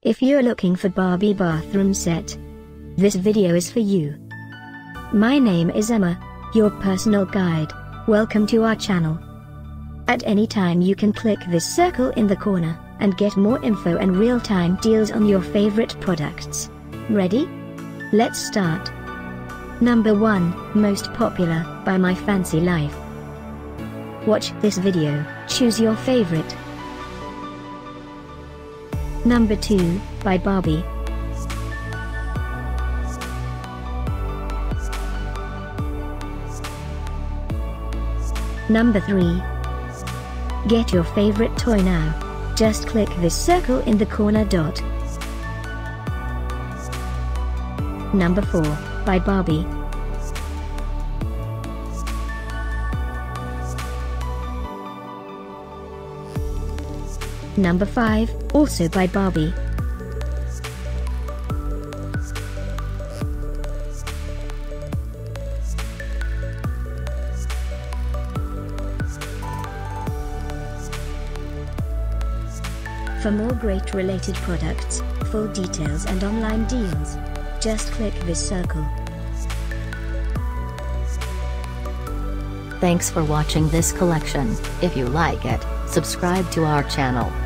If you're looking for Barbie bathroom set, this video is for you. My name is Emma, your personal guide. Welcome to our channel. At any time you can click this circle in the corner, and get more info and real-time deals on your favorite products. Ready? Let's start. Number 1, Most Popular, by My Fancy Life. Watch this video, choose your favorite. Number 2, by Barbie. Number 3. Get your favorite toy now. Just click this circle in the corner dot. Number 4, by Barbie. Number 5, also by Barbie. For more great related products, full details and online deals, just click this circle. Thanks for watching this collection. If you like it, subscribe to our channel.